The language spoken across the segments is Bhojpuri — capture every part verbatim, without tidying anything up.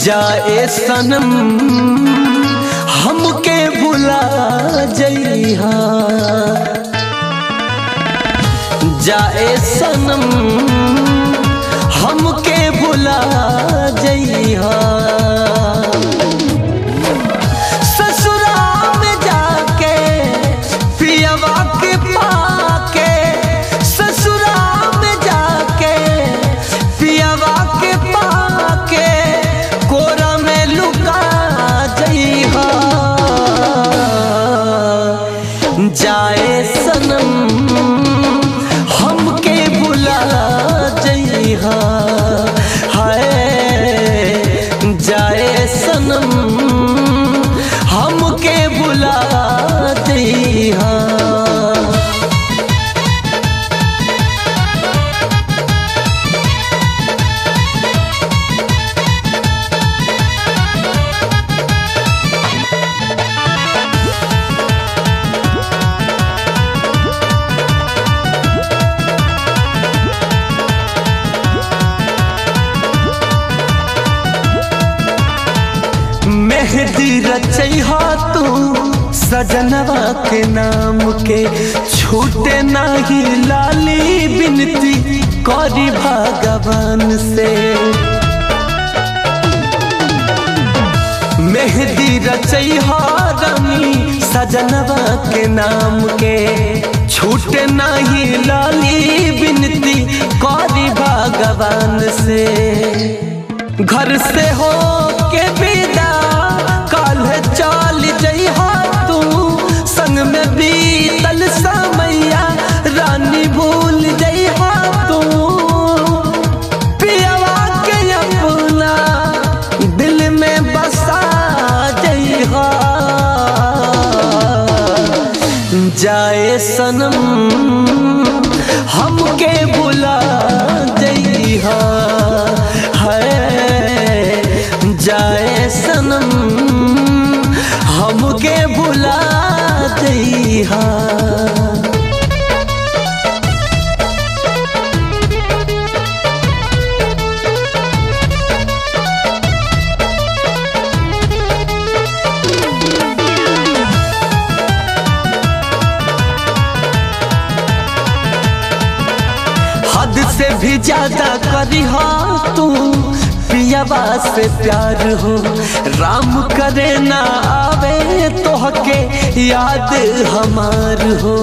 जाए सनम हमके भुला जइहा, जाए सनम हमके भुला जइहा। ससुराल में जाके पियवा के पाके, ससुराल में जाके पियवा के पाके कोरा में लुका जइहा। जाए सनम हमके भुला जइहा, हाय जाए सनम हमके भुला जइहा। मेहंदी रचैहा तू सजनवा के नाम के, छूटे नाही लाली बिनती करी भगवान से। मेहंदी रचैहा रानी सजनवा के नाम के, छूटे नाही लाली बिनती करी भगवान से। घर से हो के विदा काल चल जइहा तू, संग में बीतल समैया रानी भूल जइहा तू। पियवा के अपना दिल में बसा जइहा। जाए सनम हमके भुला जइहा, जाए सनम हमके भुला जइहा। हद से भी ज्यादा करिहा तू पियवा से प्यार हो, राम करे ना आवे तोहके याद हमार हो।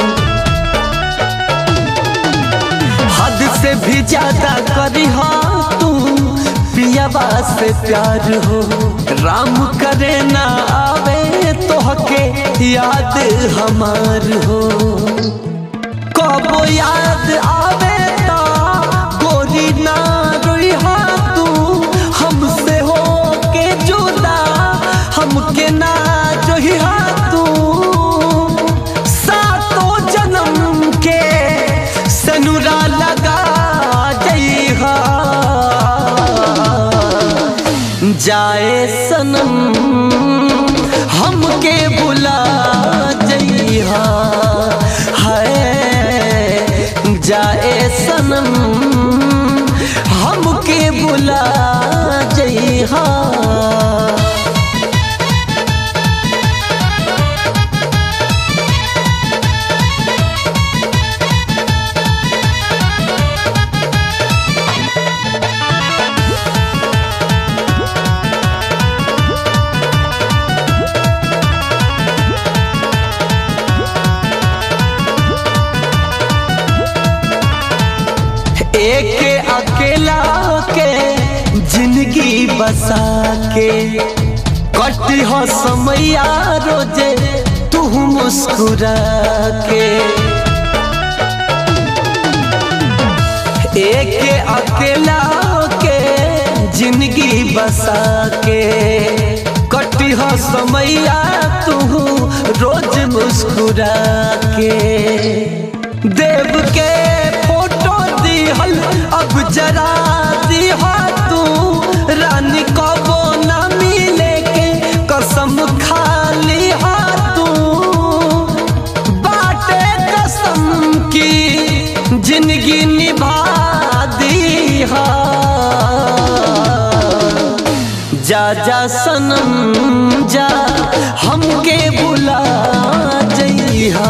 हद से भी ज्यादा करिहा तू पियवा से प्यार हो, राम करे ना आवे तोहके याद हमार हो। कबो याद आवे ता गोरी ना रोइहा तू, हमसे हो के जुदा हमके ना जोहिहा तू। सातों जन्म के सनुरा लगा जइहा। जाए सनम हमके भुला जइहा, हाय जाए सनम हमके भुला जइहा। एक अकेला के जिंदगी बसा के कटी हो समैया रोजे तू मुस्कुरा के। एक अकेला के जिंदगी बसा के कटी हो समैया तू रोज मुस्कुरा के। देव के अब जरा दिहा तू रानी कबो ना मिले के कसम खा लिहा तू। बाटे कसम की जिंदगी निभा दिहा। जा जा सनम जा हमके बुला जइहा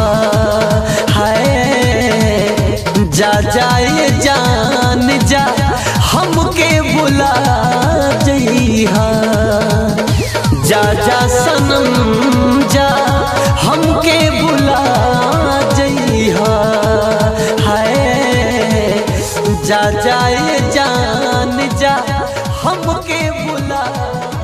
हाय जा जाए जान जा हमके बुला जइहा जा जा सनम जा हमके बुला जइहा हाय जा जाए जान जा हमके बुला